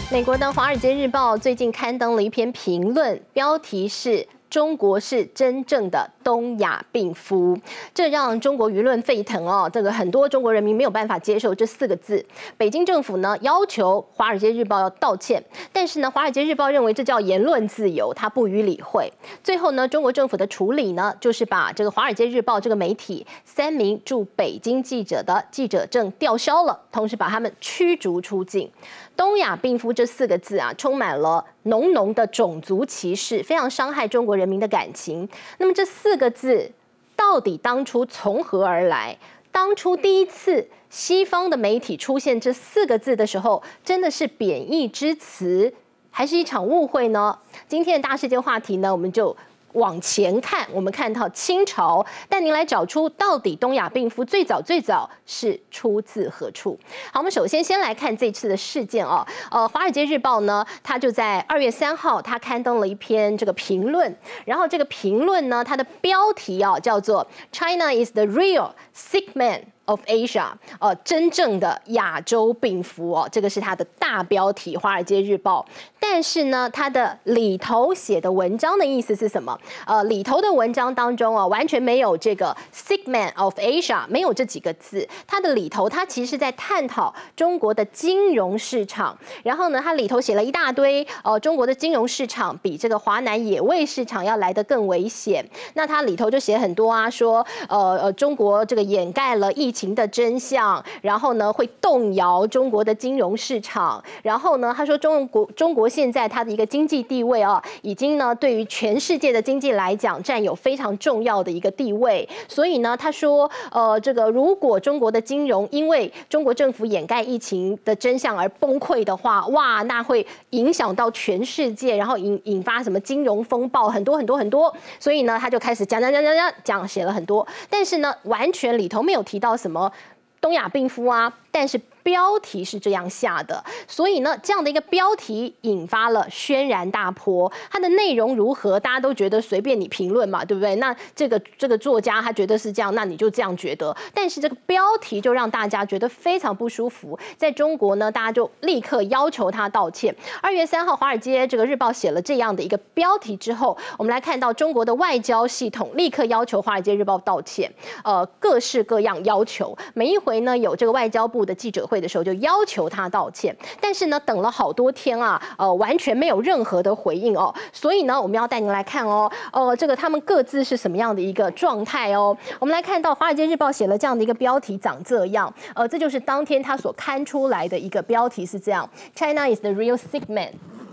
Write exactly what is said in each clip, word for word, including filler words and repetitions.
美国的《华尔街日报》最近刊登了一篇评论，标题是“中国是真正的东亚病夫”，这让中国舆论沸腾哦。这个很多中国人民没有办法接受这四个字。北京政府呢要求《华尔街日报》要道歉，但是呢，《华尔街日报》认为这叫言论自由，他不予理会。最后呢，中国政府的处理呢，就是把这个《华尔街日报》这个媒体三名驻北京记者的记者证吊销了，同时把他们驱逐出境。东亚病夫这四个字啊，充满了浓浓的种族歧视，非常伤害中国人民的感情。那么这四个字到底当初从何而来？当初第一次西方的媒体出现这四个字的时候，真的是贬义之词，还是一场误会呢？今天的大事件话题呢，我们就往前看，我们看到清朝，带您来找出到底东亚病夫最早最早是出自何处。好，我们首先先来看这次的事件哦。呃，《华尔街日报》呢，它就在二月三号，它刊登了一篇这个评论，然后这个评论呢，它的标题哦叫做 "China is the real sick man of Asia"， 呃，真正的亚洲病夫哦，这个是它的大标题，《华尔街日报》。但是呢，它的里头写的文章的意思是什么？呃，里头的文章当中啊，完全没有这个 "sick man of Asia"， 没有这几个字。它的里头，它其实是在探讨中国的金融市场。然后呢，它里头写了一大堆，呃，中国的金融市场比这个华南野味市场要来得更危险。那它里头就写很多啊，说呃呃，中国这个掩盖了疫情的真相，然后呢会动摇中国的金融市场。然后呢，他说中国中国现在它的一个经济地位啊，已经呢对于全世界的经济来讲占有非常重要的一个地位。所以呢，他说呃这个如果中国的金融因为中国政府掩盖疫情的真相而崩溃的话，哇，那会影响到全世界，然后引引发什么金融风暴，很多很多很多。所以呢，他就开始讲讲讲讲讲讲写了很多，但是呢，完全里头没有提到什么东亚病夫啊，但是标题是这样下的，所以呢，这样的一个标题引发了轩然大波。它的内容如何，大家都觉得随便你评论嘛，对不对？那这个这个作家他觉得是这样，那你就这样觉得。但是这个标题就让大家觉得非常不舒服。在中国呢，大家就立刻要求他道歉。二月三号，《华尔街这个日报》写了这样的一个标题之后，我们来看到中国的外交系统立刻要求《华尔街日报》道歉，呃，各式各样要求。每一回呢，有这个外交部的记者会的时候就要求他道歉，但是呢，等了好多天啊，呃，完全没有任何的回应哦。所以呢，我们要带您来看哦，呃，这个他们各自是什么样的一个状态哦。我们来看到《华尔街日报》写了这样的一个标题，长这样，呃，这就是当天他所刊出来的一个标题是这样 ：China is the real sick man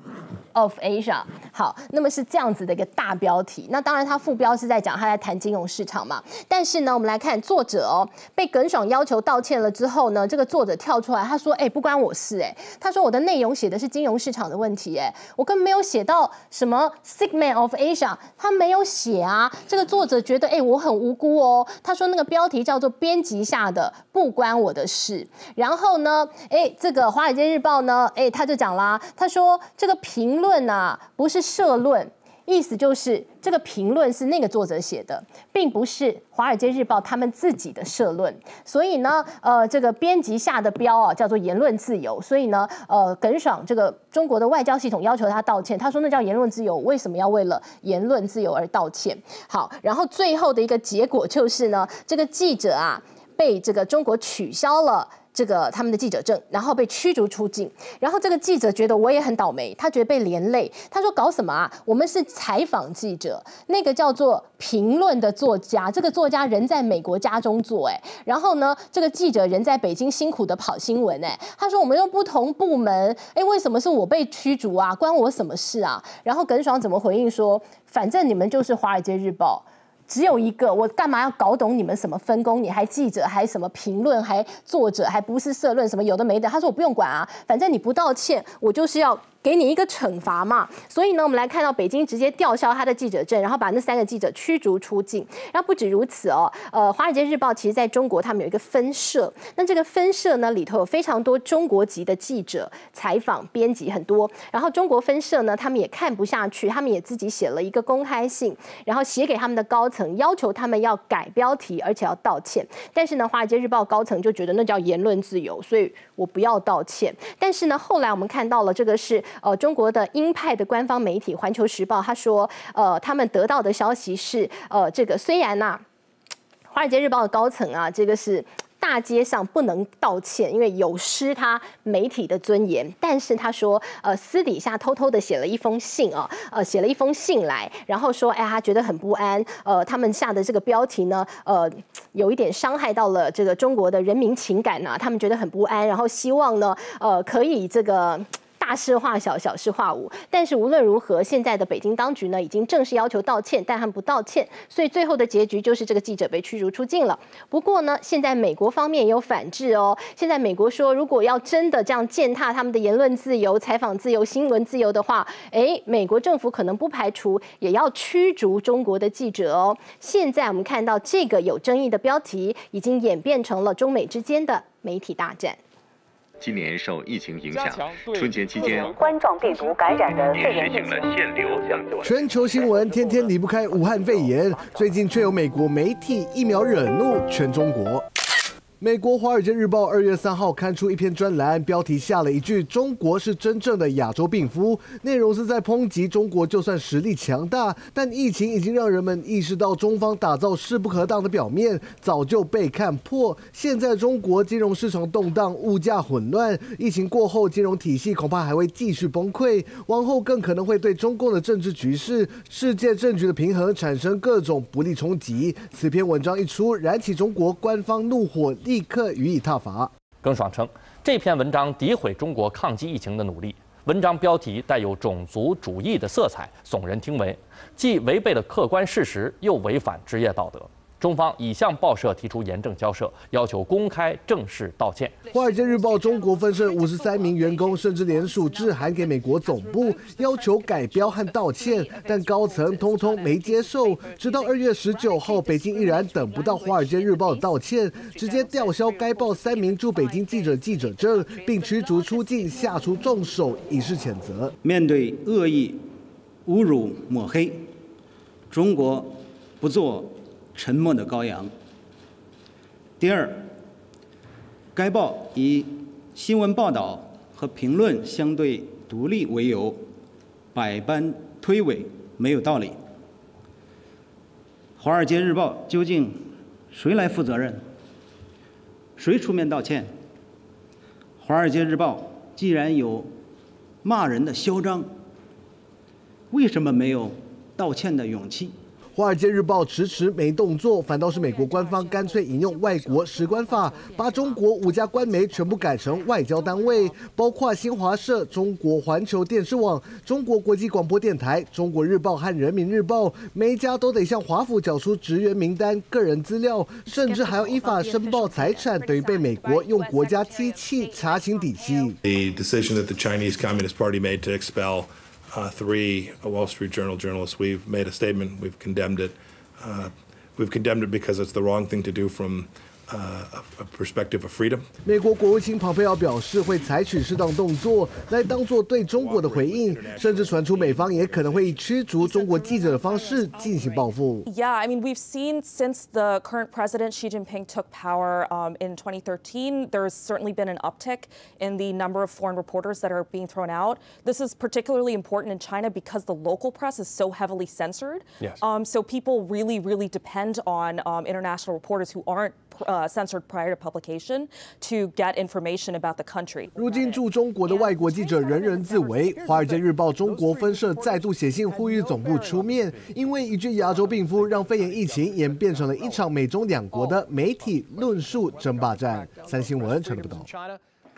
of Asia。好，那么是这样子的一个大标题。那当然，它副标是在讲他在谈金融市场嘛。但是呢，我们来看作者哦，被耿爽要求道歉了之后呢，这个作者跳出来，他说：“哎，不关我事哎。”他说：“我的内容写的是金融市场的问题哎，我根本没有写到什么 sick man of Asia， 他没有写啊。”这个作者觉得哎，我很无辜哦。他说那个标题叫做编辑下的不关我的事。然后呢，哎，这个《华尔街日报》呢，哎，他就讲啦，他说这个评论啊，不是社论，意思就是这个评论是那个作者写的，并不是《华尔街日报》他们自己的社论。所以呢，呃，这个编辑下的标啊叫做言论自由。所以呢，呃，耿爽这个中国的外交系统要求他道歉，他说那叫言论自由，为什么要为了言论自由而道歉？好，然后最后的一个结果就是呢，这个记者啊被这个中国取消了这个他们的记者证，然后被驱逐出境。然后这个记者觉得我也很倒霉，他觉得被连累。他说搞什么啊？我们是采访记者，那个叫做评论的作家，这个作家人在美国家中做，哎，然后呢，这个记者人在北京辛苦的跑新闻，哎，他说我们用不同部门，哎，为什么是我被驱逐啊？关我什么事啊？然后耿爽怎么回应说，反正你们就是《华尔街日报》。只有一个，我干嘛要搞懂你们什么分工？你还记者，还什么评论，还作者，还不是社论，什么有的没的。他说我不用管啊，反正你不道歉，我就是要给你一个惩罚嘛，所以呢，我们来看到北京直接吊销他的记者证，然后把那三个记者驱逐出境。然后不止如此哦，呃，《华尔街日报》其实在中国他们有一个分社，那这个分社呢里头有非常多中国籍的记者采访、编辑很多。然后中国分社呢，他们也看不下去，他们也自己写了一个公开信，然后写给他们的高层，要求他们要改标题，而且要道歉。但是呢，《华尔街日报》高层就觉得那叫言论自由，所以我不要道歉。但是呢，后来我们看到了这个是。呃，中国的鹰派的官方媒体《环球时报》他说，呃，他们得到的消息是，呃，这个虽然呐、啊，《华尔街日报》的高层啊，这个是大街上不能道歉，因为有失他媒体的尊严。但是他说，呃，私底下偷偷的写了一封信啊，呃，写了一封信来，然后说，哎，他觉得很不安，呃，他们下的这个标题呢，呃，有一点伤害到了这个中国的人民情感呐、啊，他们觉得很不安，然后希望呢，呃，可以这个。大事化小，小事化无。但是无论如何，现在的北京当局呢，已经正式要求道歉，但他们不道歉，所以最后的结局就是这个记者被驱逐出境了。不过呢，现在美国方面也有反制哦。现在美国说，如果要真的这样践踏他们的言论自由、采访自由、新闻自由的话，哎，美国政府可能不排除也要驱逐中国的记者哦。现在我们看到这个有争议的标题，已经演变成了中美之间的媒体大战。 今年受疫情影响，春节期间冠状病毒感染的肺炎实行了限流等。 全球新闻天天离不开武汉肺炎，最近却有美国媒体一秒惹怒全中国。美国《华尔街日报》二月三号刊出一篇专栏，标题下了一句“中国是真正的亚洲病夫”，内容是在抨击中国就算实力强大，但疫情已经让人们意识到中方打造势不可挡的表面早就被看破。现在中国金融市场动荡，物价混乱，疫情过后金融体系恐怕还会继续崩溃，往后更可能会对中共的政治局势、世界政局的平衡产生各种不利冲击。此篇文章一出，燃起中国官方怒火。立刻予以挞伐。 耿爽称，这篇文章诋毁中国抗击疫情的努力，文章标题带有种族主义的色彩，耸人听闻，既违背了客观事实，又违反职业道德。中方已向报社提出严正交涉，要求公开正式道歉。 《华尔街日报》中国分社五十三名员工甚至联署致函给美国总部，要求改标和道歉，但高层通通没接受。直到二月十九号，北京依然等不到《华尔街日报》的道歉，直接吊销该报三名驻北京记者记者证，并驱逐出境，下出重手，以示谴责。 面对恶意侮辱抹黑，中国不做沉默的羔羊。第二，该报以新闻报道和评论相对独立为由，百般推诿，没有道理。《华尔街日报》究竟谁来负责任？谁出面道歉？《华尔街日报》既然有骂人的嚣张，为什么没有道歉的勇气？ 《华尔街日报》迟迟没动作，反倒是美国官方干脆引用外国使馆法，把中国五家官媒全部改成外交单位，包括新华社、中国环球电视网、中国国际广播电台、中国日报和人民日报，每一家都得向华府缴出职员名单、个人资料，甚至还要依法申报财产，等于被美国用国家机器查清底细。 The decision that the Chinese Communist Party made to expel Uh, three Wall Street Journal journalists, we've made a statement, we've condemned it. Uh, we've condemned it because it's the wrong thing to do from uh, a perspective of freedom. 美国国务卿蓬佩奥表示会采取适当动作来当作对中国的回应，甚至传出美方也可能会以驱逐中国记者的方式进行报复。 Yeah, I mean, we've seen since the current president Xi Jinping took power um, in twenty thirteen, there's certainly been an uptick in the number of foreign reporters that are being thrown out. This is particularly important in China because the local press is so heavily censored. Yes. Um, so people really, really depend on um, international reporters who aren't uh, censored prior to publication to get information about the country. 如今驻中国的外国记者人人自危，《华尔街日报》中国分社再度写信呼吁总部出面，因为一句亚洲病夫让肺炎疫情演变成了一场美中两国的媒体论述争霸战。三新闻陈报道。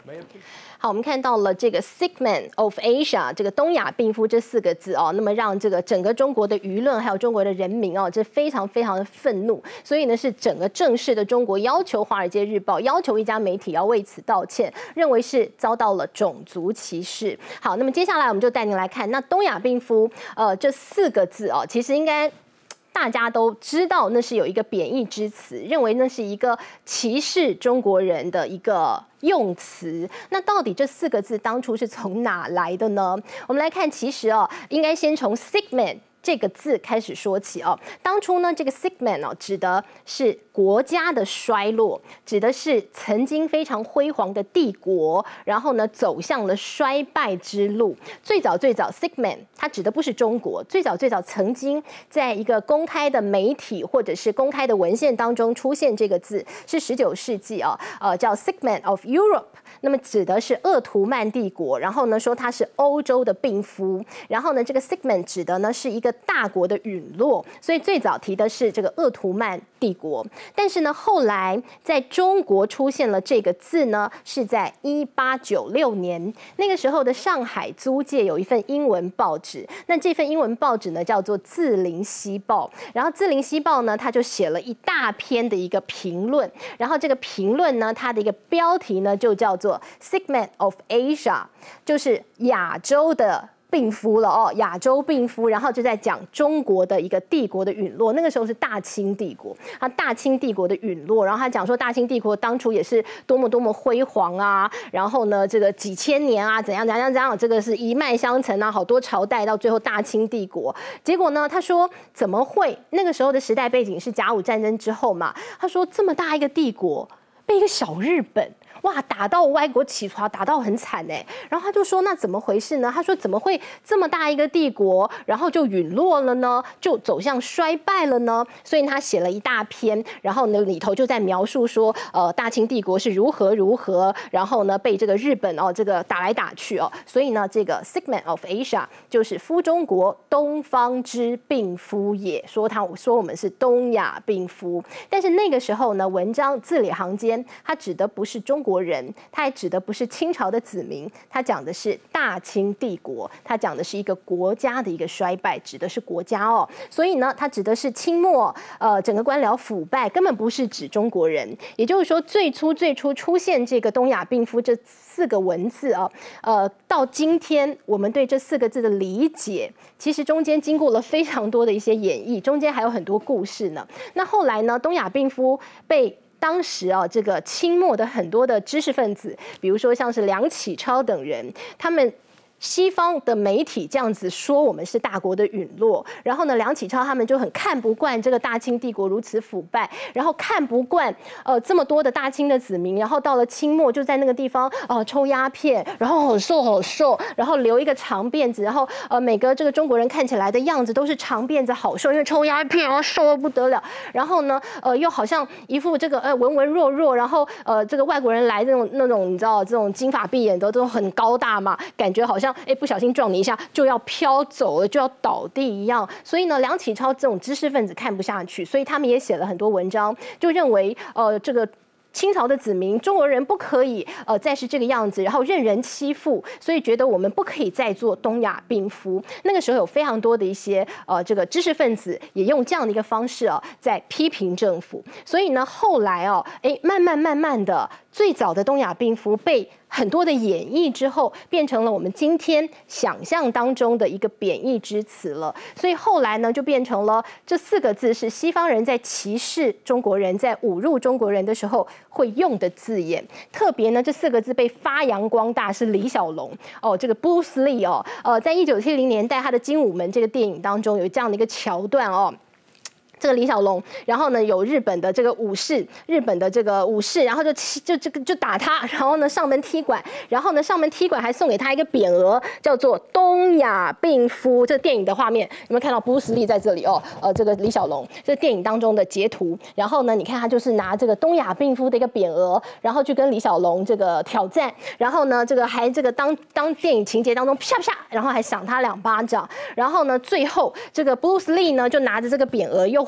好，我们看到了这个 Segment of Asia 这个东亚病夫这四个字哦，那么让这个整个中国的舆论还有中国的人民哦，这非常非常的愤怒，所以呢是整个正式的中国要求《华尔街日报》要求一家媒体要为此道歉，认为是遭到了种族歧视。好，那么接下来我们就带您来看，那东亚病夫呃这四个字哦，其实应该。大家都知道那是有一个贬义之词，认为那是一个歧视中国人的一个用词。那到底这四个字当初是从哪来的呢？我们来看，其实哦，应该先从 segment 这个字开始说起哦。当初呢，这个 segment 哦，指的是国家的衰落，指的是曾经非常辉煌的帝国，然后呢走向了衰败之路。最早最早 segment 它指的不是中国，最早最早曾经在一个公开的媒体或者是公开的文献当中出现这个字，是十九世纪啊，呃叫 segment of Europe。那么指的是鄂图曼帝国，然后呢说它是欧洲的病夫，然后呢这个 segment 指的呢是一个大国的陨落，所以最早提的是这个鄂图曼帝国。但是呢后来在中国出现了这个字呢，是在一八九六年，那个时候的上海租界有一份英文报纸，那这份英文报纸呢叫做《字林西报》，然后《字林西报》呢它就写了一大篇的一个评论，然后这个评论呢它的一个标题呢就叫做 Segment of Asia， 就是亚洲的病夫了哦，亚洲病夫，然后就在讲中国的一个帝国的陨落。那个时候是大清帝国，啊，大清帝国的陨落。然后他讲说，大清帝国当初也是多么多么辉煌啊，然后呢，这个几千年啊，怎样怎样怎样，这个是一脉相承啊，好多朝代到最后大清帝国。结果呢，他说怎么会？那个时候的时代背景是甲午战争之后嘛，他说这么大一个帝国被一个小日本。哇，打到歪国起床，打到很惨哎。然后他就说，那怎么回事呢？他说怎么会这么大一个帝国，然后就陨落了呢？就走向衰败了呢？所以他写了一大篇，然后呢里头就在描述说，呃，大清帝国是如何如何，然后呢被这个日本哦这个打来打去哦。所以呢，这个 Segment of Asia 就是夫中国，东方之病夫也。说他说我们是东亚病夫，但是那个时候呢，文章字里行间，他指的不是中国。国人，他也指的不是清朝的子民，他讲的是大清帝国，他讲的是一个国家的一个衰败，指的是国家哦。所以呢，他指的是清末呃整个官僚腐败，根本不是指中国人。也就是说，最初最初出现这个东亚病夫这四个文字啊，呃，到今天我们对这四个字的理解，其实中间经过了非常多的一些演绎，中间还有很多故事呢。那后来呢，东亚病夫被当时啊，这个清末的很多的知识分子，比如说像是梁启超等人，他们西方的媒体这样子说我们是大国的陨落，然后呢，梁启超他们就很看不惯这个大清帝国如此腐败，然后看不惯呃这么多的大清的子民，然后到了清末就在那个地方呃抽鸦片，然后好瘦好瘦，然后留一个长辫子，然后呃每个这个中国人看起来的样子都是长辫子好瘦，因为抽鸦片然后瘦得不得了，然后呢呃又好像一副这个呃文文弱弱，然后呃这个外国人来那种那种你知道这种金发碧眼的都很高大嘛，感觉好像。哎，不小心撞你一下就要飘走了，就要倒地一样。所以呢，梁启超这种知识分子看不下去，所以他们也写了很多文章，就认为呃这个。清朝的子民，中国人不可以呃再是这个样子，然后任人欺负，所以觉得我们不可以再做东亚病夫。那个时候有非常多的一些呃这个知识分子也用这样的一个方式啊，在批评政府。所以呢，后来哦，哎，慢慢慢慢的，最早的东亚病夫被很多的演绎之后，变成了我们今天想象当中的一个贬义之词了。所以后来呢，就变成了这四个字是西方人在歧视中国人、在侮辱中国人的时候会用的字眼。特别呢，这四个字被发扬光大是李小龙哦，这个 Bruce Lee 哦，呃，在一九七零年代他的《精武门》这个电影当中有这样的一个桥段哦。这个李小龙，然后呢有日本的这个武士，日本的这个武士，然后就就这个就打他，然后呢上门踢馆，然后呢上门踢馆还送给他一个匾额，叫做东亚病夫。这电影的画面有没有看到布鲁斯利在这里哦？呃，这个李小龙，这电影当中的截图。然后呢，你看他就是拿这个东亚病夫的一个匾额，然后去跟李小龙这个挑战，然后呢这个还这个当当电影情节当中啪啪，然后还赏他两巴掌，然后呢最后这个布鲁斯利呢就拿着这个匾额又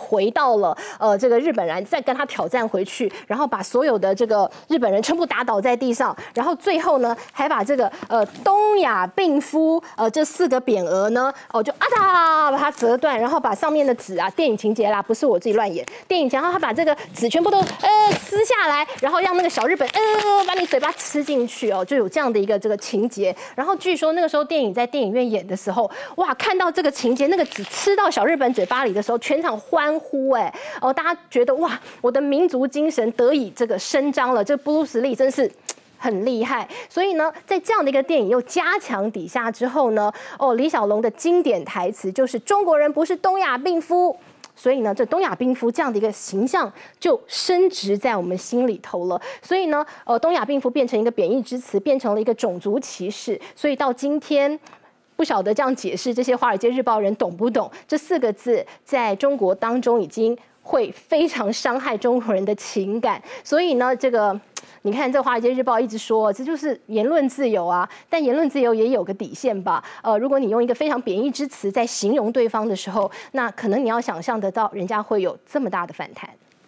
回到了呃这个日本人，再跟他挑战回去，然后把所有的这个日本人全部打倒在地上，然后最后呢还把这个呃东亚病夫呃这四个匾额呢哦就啊哒把它折断，然后把上面的纸啊电影情节啦，不是我自己乱演，电影情节，然后他把这个纸全部都呃撕下来，然后让那个小日本呃把你嘴巴吃进去哦，就有这样的一个这个情节。然后据说那个时候电影在电影院演的时候，哇，看到这个情节，那个纸吃到小日本嘴巴里的时候，全场欢呼哎哦，大家觉得哇，我的民族精神得以这个伸张了，这布鲁斯利真是很厉害。所以呢，在这样的一个电影又加强底下之后呢，哦，李小龙的经典台词就是中国人不是东亚病夫。所以呢，这东亚病夫这样的一个形象就深植在我们心里头了。所以呢，呃，东亚病夫变成一个贬义之词，变成了一个种族歧视。所以到今天，不晓得这样解释，这些《华尔街日报》人懂不懂？这四个字在中国当中已经会非常伤害中国人的情感。所以呢，这个。你看，这《华尔街日报》一直说这就是言论自由啊，但言论自由也有个底线吧？呃，如果你用一个非常贬义之词在形容对方的时候，那可能你要想象得到，人家会有这么大的反弹。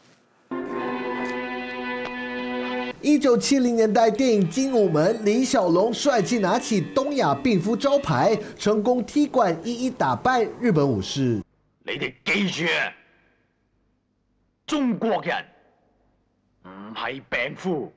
一九七零年代电影《精武门》，李小龙帅气拿起东亚病夫招牌，成功踢馆，一一打败日本武士。 你哋記住啊，中國人唔係病夫。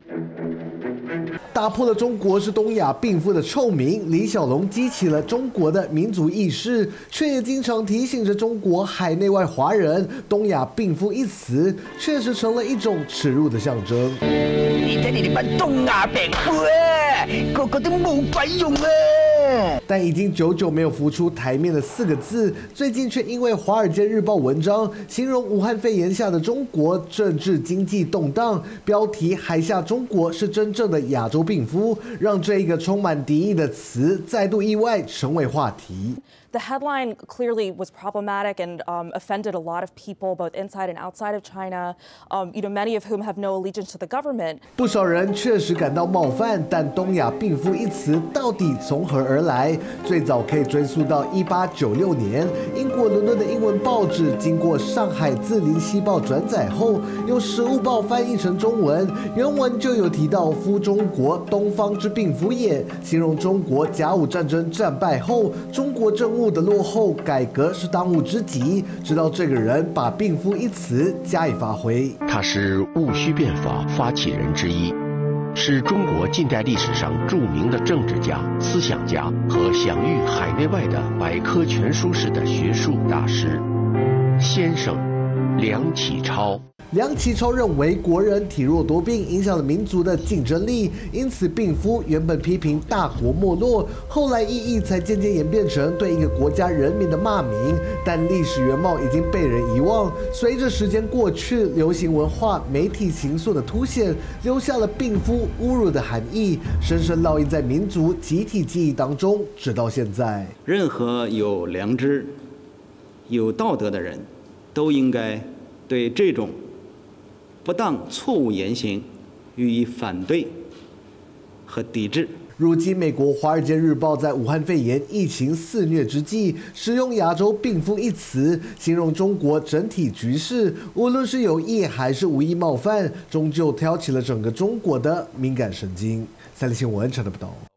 打破了中国是东亚病夫的臭名，李小龙激起了中国的民族意识，却也经常提醒着中国海内外华人，东亚病夫一词确实成了一种耻辱的象征。 你睇你哋班東亞病夫啊，個個都冇鬼用啊！ 但已经久久没有浮出台面的四个字，最近却因为《华尔街日报》文章形容武汉肺炎下的中国政治经济动荡，标题“海下中国是真正的亚洲病夫”，让这一个充满敌意的词再度意外成为话题。 The headline clearly was problematic and um, offended a lot of people, both inside and outside of China. Um, you know, many of whom have no allegiance to the government. 不少人确实感到冒犯，但东亚病夫一词到底从何而来？最早可以追溯到一八九六年，英国伦敦的英文报纸经过上海《字林西报》转载后，由《时务报》翻译成中文，原文就有提到“夫中国，东方之病夫也”，形容中国甲午战争战败后，中国政务的落后，改革是当务之急。直到这个人把病夫一词加以发挥， 他是戊戌变法发起人之一，是中国近代历史上著名的政治家、思想家和享誉海内外的百科全书式的学术大师。先生梁启超。 梁启超认为国人体弱多病，影响了民族的竞争力，因此病夫原本批评大国没落，后来意义才渐渐演变成对一个国家人民的骂名。但历史原貌已经被人遗忘，随着时间过去，流行文化、媒体形塑的凸显，留下了病夫侮辱的含义，深深烙印在民族集体记忆当中，直到现在。 任何有良知、有道德的人，都应该对这种不当错误言行予以反对和抵制。 如今，美国《华尔街日报》在武汉肺炎疫情肆虐之际，使用“亚洲病夫”一词，形容中国整体局势，无论是有意还是无意冒犯，终究挑起了整个中国的敏感神经。三立新闻陈德报道。